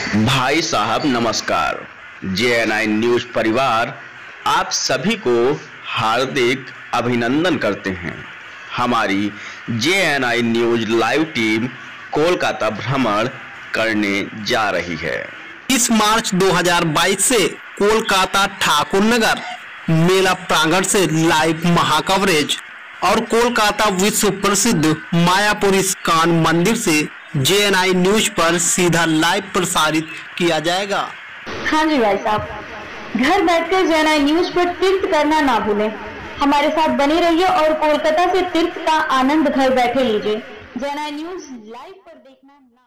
भाई साहब नमस्कार। JNI न्यूज परिवार आप सभी को हार्दिक अभिनंदन करते हैं। हमारी JNI news live team Kolkata भ्रमण करने जा रही है। 30 मार्च 2022 से कोलकाता ठाकुर नगर मेला प्रांगण से लाइव महाकवरेज और कोलकाता विश्व प्रसिद्ध मायापुर इस्कॉन मंदिर से JNI न्यूज पर सीधा लाइव प्रसारित किया जाएगा। हाँ जी भाई साहब, घर बैठकर JNI न्यूज पर तीर्थ करना ना भूलें। हमारे साथ बने रहिए और कोलकाता से तीर्थ का आनंद घर बैठे लीजिए। JNI न्यूज लाइव पर देखना ना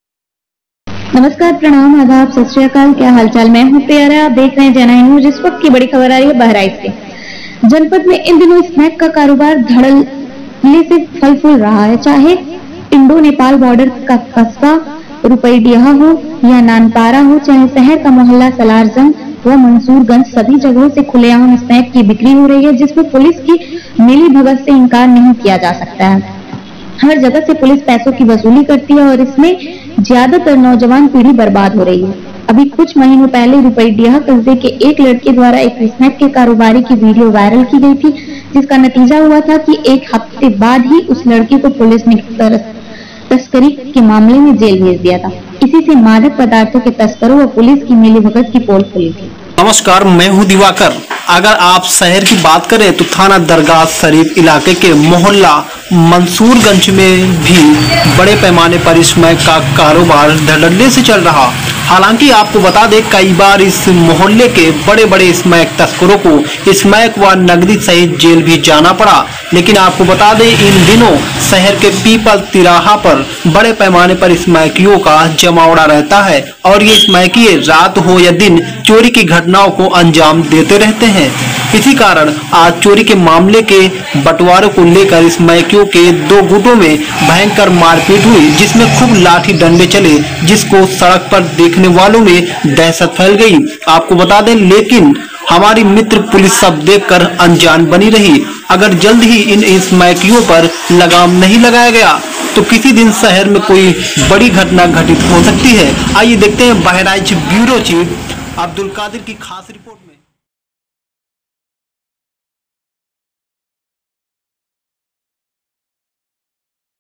भूलें। नमस्कार, प्रणाम, आदाब, सत श्री अकाल। क्या हालचाल? मैं हूँ प्यारा, आप देख रहे हैं JNI न्यूज। इस वक्त की बड़ी खबर आ रही है बहराइच से। जनपद में इन दिनों स्नैक का कारोबार धड़ल्ले से फल फूल रहा है। चाहे इंडो नेपाल बॉर्डर का कस्बा रुपईडीहा हो या नानपारा हो, चाहे शहर का मोहल्ला सलारजंग व मंसूरगंज, सभी जगहों से खुलेआम स्नैक की बिक्री हो रही है, जिसमें पुलिस की मिली भगत से इनकार नहीं किया जा सकता है। हर जगह से पुलिस पैसों की वसूली करती है और इसमें ज्यादातर नौजवान पीढ़ी बर्बाद हो रही है। अभी कुछ महीनों पहले रुपईडीहा कस्बे के एक लड़के द्वारा एक स्नैक के कारोबारी की वीडियो वायरल की गई थी, जिसका नतीजा हुआ था कि एक हफ्ते बाद ही उस लड़के को पुलिस ने तस्करी के मामले में जेल भेज दिया था। इसी से मादक पदार्थों के तस्करों व पुलिस की मिलीभगत की पोल खुली थी। नमस्कार, मैं हूं दिवाकर। अगर आप शहर की बात करें तो थाना दरगाह शरीफ इलाके के मोहल्ला मंसूरगंज में भी बड़े पैमाने पर स्मैक का कारोबार धड़ल्ले से चल रहा। हालांकि आपको बता दें, कई बार इस मोहल्ले के बड़े बड़े स्मैक तस्करों को स्मैक व नकदी सहित जेल भी जाना पड़ा। लेकिन आपको बता दें, इन दिनों शहर के पीपल तिराहा पर बड़े पैमाने पर स्मैकियों का जमावड़ा रहता है और ये स्मैकिये रात हो या दिन चोरी की घटनाओं को अंजाम देते रहते हैं। इसी कारण आज चोरी के मामले के बंटवारे को लेकर स्मैकियों के दो गुटों में भयंकर मारपीट हुई, जिसमें खूब लाठी डंडे चले, जिसको सड़क पर देखने वालों में दहशत फैल गई। आपको बता दें, लेकिन हमारी मित्र पुलिस सब देखकर अनजान बनी रही। अगर जल्द ही इन स्मैकियों पर लगाम नहीं लगाया गया तो किसी दिन शहर में कोई बड़ी घटना घटित हो सकती है। आइए देखते हैं बहराइच ब्यूरो चीफ अब्दुल कादिर की खास रिपोर्ट।